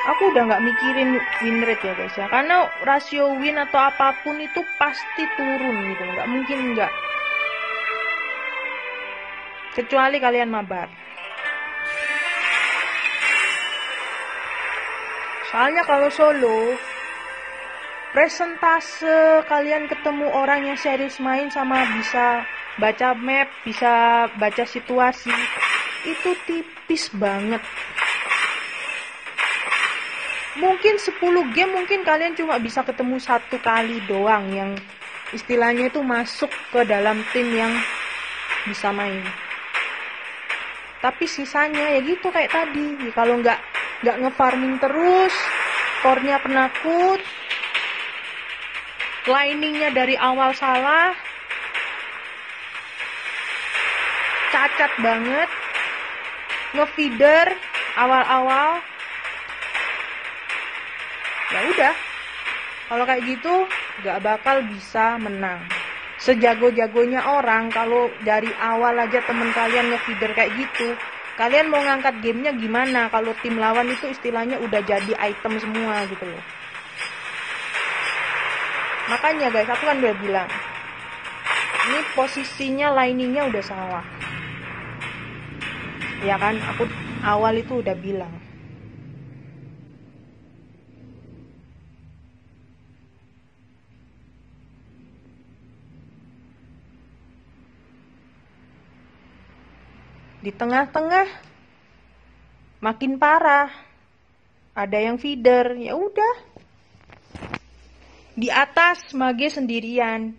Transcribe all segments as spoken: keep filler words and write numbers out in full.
Aku udah nggak mikirin win rate ya guys ya, karena rasio win atau apapun itu pasti turun gitu, nggak mungkin nggak, kecuali kalian mabar. Soalnya kalau solo, presentase kalian ketemu orang yang serius main sama bisa baca map, bisa baca situasi, itu tipis banget. Mungkin sepuluh game mungkin kalian cuma bisa ketemu satu kali doang yang istilahnya itu masuk ke dalam tim yang bisa main. Tapi sisanya ya gitu kayak tadi, kalau nggak nggak ngefarming terus, core-nya penakut, liningnya dari awal salah, cacat banget, ngefeeder awal-awal, ya udah, kalau kayak gitu nggak bakal bisa menang. Sejago-jagonya orang, kalau dari awal aja temen kalian ngefeeder kayak gitu, kalian mau ngangkat gamenya gimana kalau tim lawan itu istilahnya udah jadi item semua gitu loh. Makanya guys, aku kan udah bilang, ini posisinya liningnya udah salah, ya kan, aku awal itu udah bilang. Di tengah-tengah makin parah, ada yang feeder, ya udah. Di atas Mage sendirian,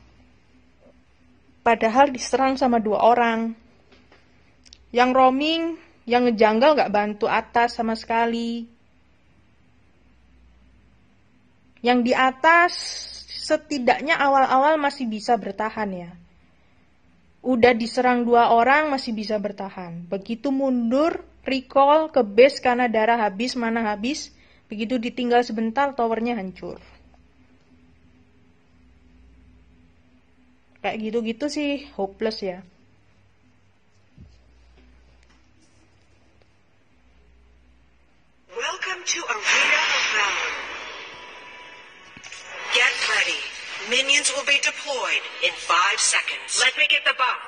padahal diserang sama dua orang. Yang roaming, yang ngejanggal gak bantu atas sama sekali. Yang di atas setidaknya awal-awal masih bisa bertahan ya. Udah diserang dua orang masih bisa bertahan. Begitu mundur, recall ke base karena darah habis, mana habis. Begitu ditinggal sebentar, towernya hancur. Kayak gitu-gitu sih hopeless ya. Welcome to Arena of Valor. Get ready. Minions will be deployed in five seconds. Let me get the bomb.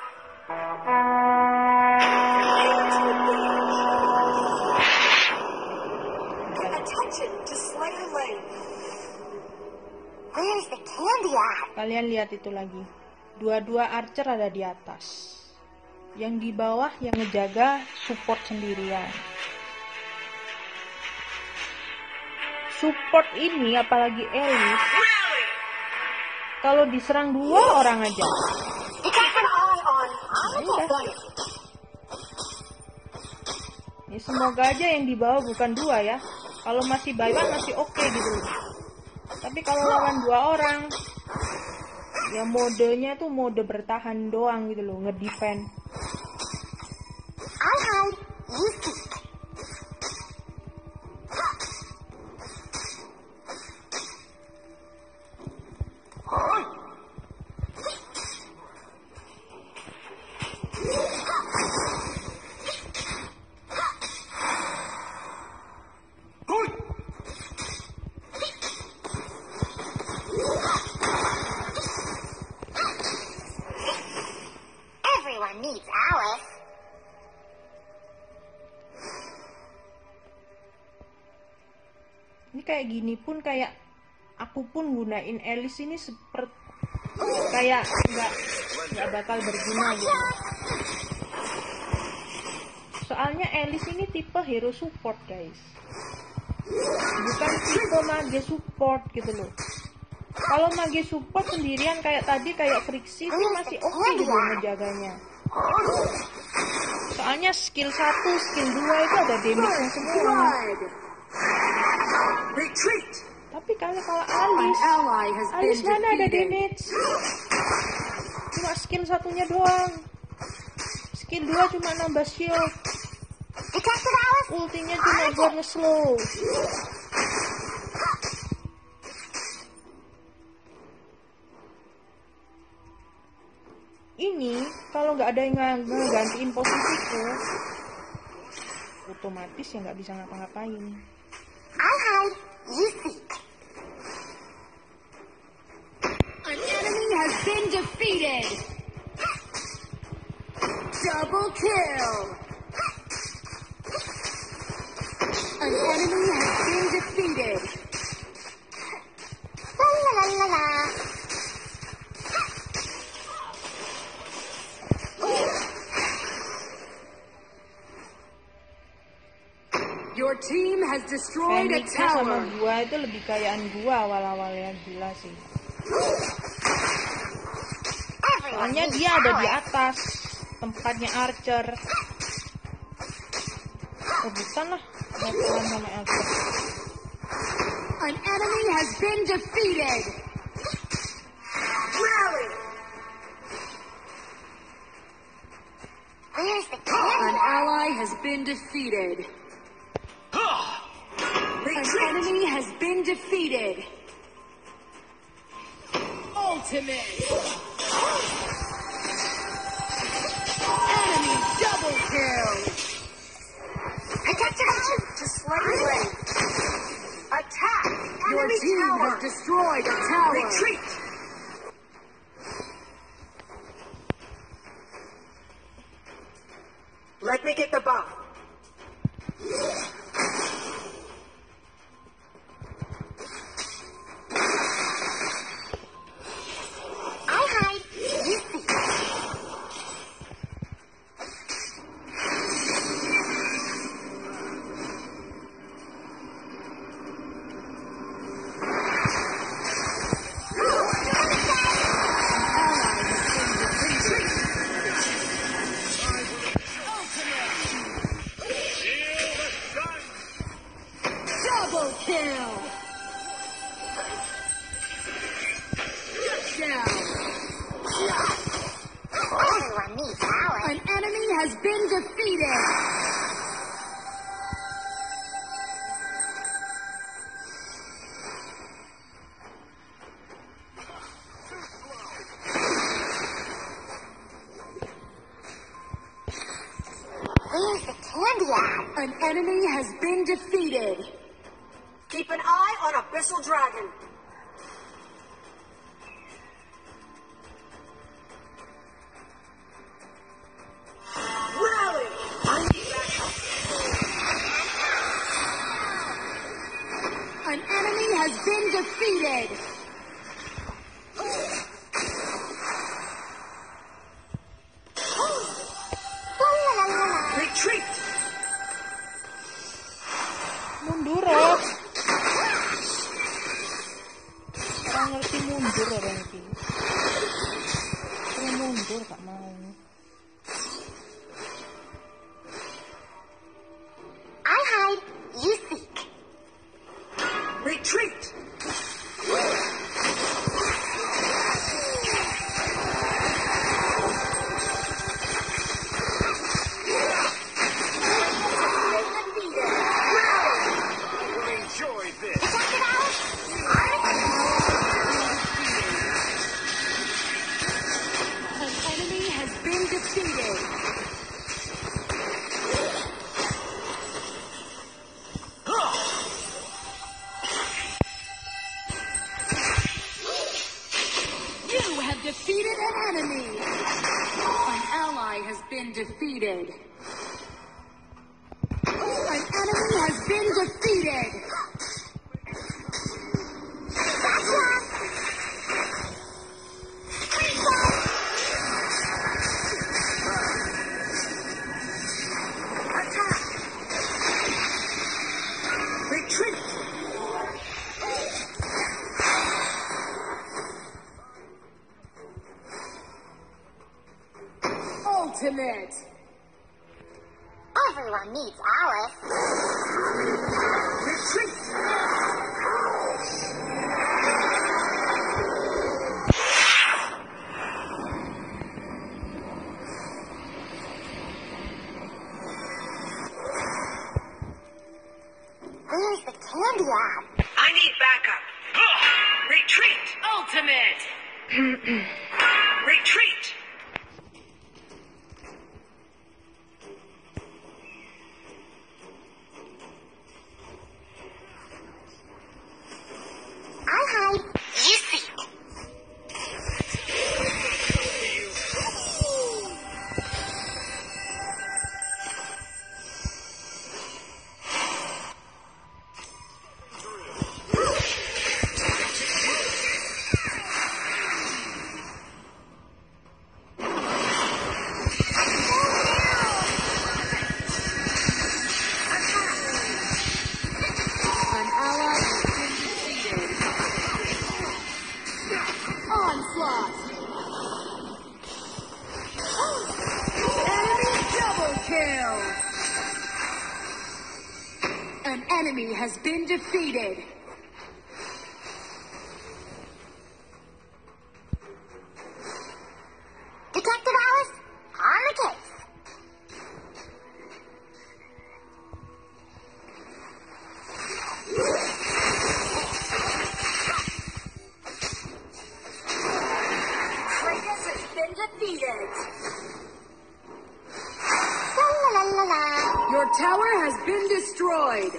Attention to Slayer Lane. Where's the candy at? Kalian lihat itu lagi. Dua-dua archer ada di atas. Yang di bawah yang ngejaga support sendirian. Support ini apalagi Elise, kalau diserang dua orang aja. Ya, semoga aja yang di bawah bukan dua ya. Kalau masih by one masih oke okay gitu. Tapi kalau lawan dua orang, ya modenya tuh mode bertahan doang gitu loh, ngedefend. Needs Alice. Ini kayak gini pun kayak aku pun gunain Alice ini seperti kayak nggak nggak bakal berguna gitu. Soalnya Alice ini tipe hero support guys, bukan tipe mage support gitu loh. Kalau mage support sendirian kayak tadi kayak Friksi sih masih oke okay gitu ngejaganya. Soalnya skill satu, skill dua itu ada damage semua. Retreat. Tapi kalau kalau Alice, Alice mana ada damage? Cuma skill satunya doang. Skill dua cuma nambah shield. Ultinya cuma buat nge-slow. Ini kalau nggak ada yang ngegantiin posisiku, otomatis ya nggak bisa ngapa-ngapain. you seek. An enemy has been defeated. Double kill. An enemy has been defeated. La la la la. Your team has destroyed a Phoenix-nya sama tower. gua itu lebih kayaan gua awal-awalnya, gila sih. Everyone Soalnya needs dia ada di power. atas tempatnya Archer. Oh bukan lah, Batman sama Archer. An enemy has been defeated. Rally. Where's the An candy? ally has been defeated. An enemy has been defeated. Ultimate. Enemy double kill. I got attention to slay the lane. Attack. Your Enemy team tower. has destroyed a tower. Retreat. Let me get the buff. I'll hide. You see. Double kill. Down. Everyone needs power. An enemy has been defeated. Where's the candy at? An enemy has been defeated. Keep an eye on Abyssal Dragon. Rally! I need backup. An enemy has been defeated. La la la la la. Retreat! Mundur oh. Orang ngerti mundur orang itu. Kalau mundur gak mau. I hide. You seek. Retreat! Enjoy this! Attack it out. An enemy has been defeated. You have defeated an enemy. An ally has been defeated. An enemy has been defeated. Attack. Retreat! Ultimate. Everyone needs Alice. Retreat! Where's the candy at? I need backup! Retreat! Ultimate! Retreat! enemy has been defeated. Detective Alice, on the case. Kratos has been defeated. La la la la la. Your tower has been destroyed.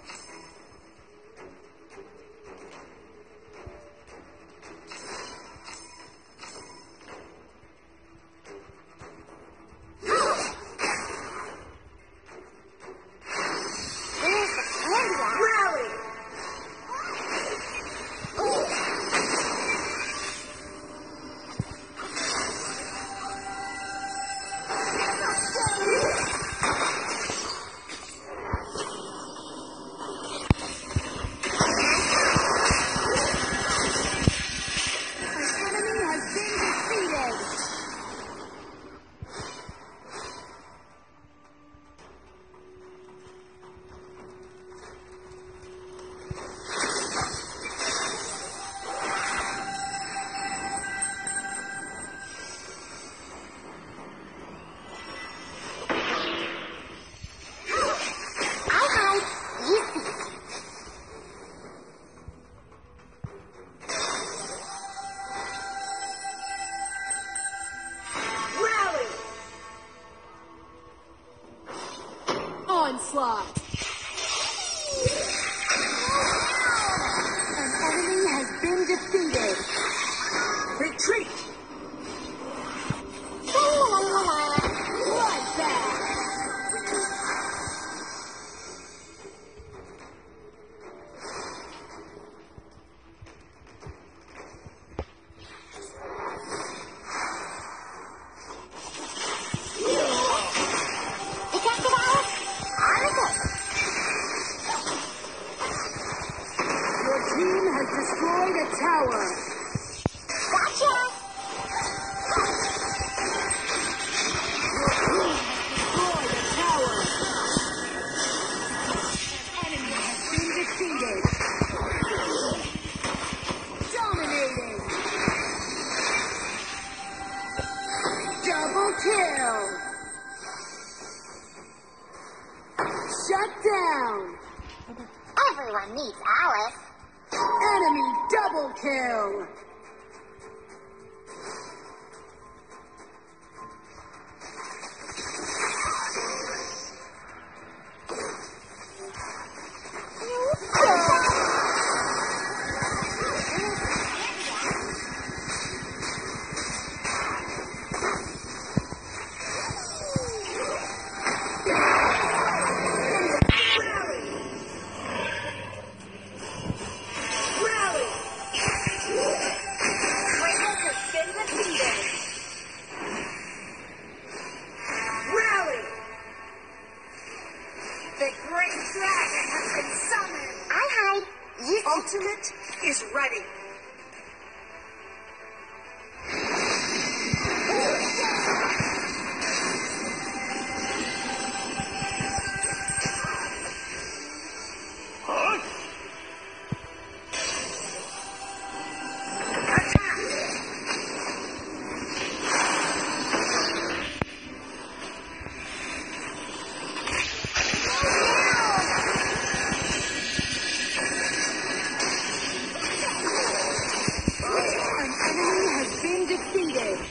There's the candy apple. Rally! An enemy has been defeated. I hide, you seek. Rally! Onslaught! An enemy has been defeated. Retreat! La la la la la. Bloodbath! Detective Alice, on the case. Your team has destroyed a tower. Gotcha. Destroyed a tower. An enemy has been defeated. Dominating. Double kill. Shut down. Everyone needs Alice. Enemy double kill. Rally! Kratos has been defeated. Rally! The great dragon has been summoned. I hide, you seek. Ultimate is ready. An enemy has been defeated.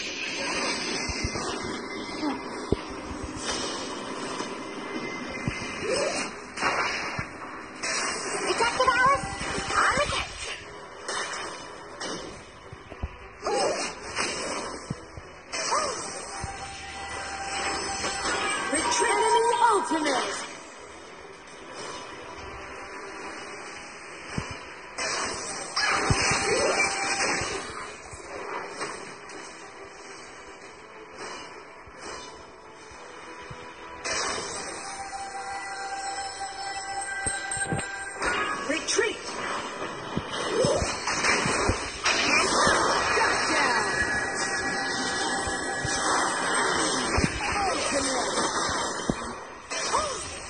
Detective Alice, on the case. Retreat. Enemy ultimate. Retreat. Shut down. Ultimate.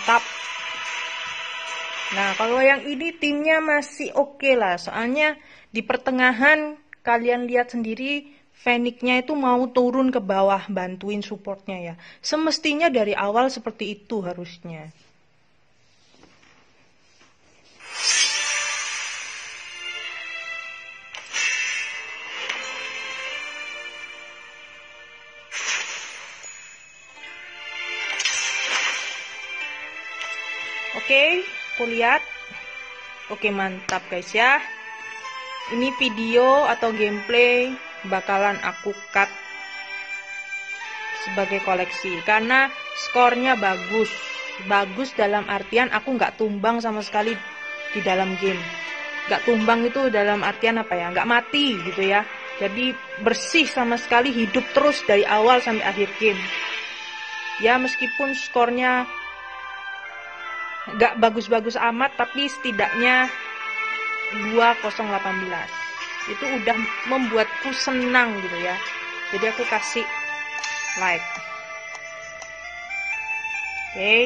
mantap. Nah, kalau yang ini timnya masih oke okay lah. Soalnya di pertengahan kalian lihat sendiri Phoenix-nya itu mau turun ke bawah bantuin supportnya ya. Semestinya dari awal seperti itu harusnya. Oke. Okay. Aku lihat. Oke, mantap guys ya. Ini video atau gameplay bakalan aku cut sebagai koleksi karena skornya bagus. Bagus dalam artian aku nggak tumbang sama sekali di dalam game. Nggak tumbang itu dalam artian apa ya? Nggak mati gitu ya. Jadi bersih sama sekali, hidup terus dari awal sampai akhir game. Ya meskipun skornya gak bagus-bagus amat, tapi setidaknya dua nol satu delapan. Itu udah membuatku senang gitu ya. Jadi aku kasih like. Oke. Okay.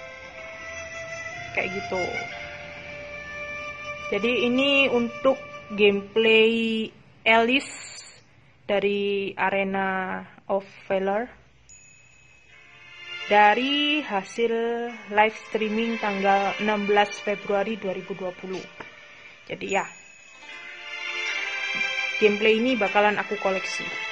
Kayak gitu. Jadi ini untuk gameplay Alice dari Arena of Valor. Dari hasil live streaming tanggal enam belas Februari dua ribu dua puluh. Jadi ya, gameplay ini bakalan aku koleksi.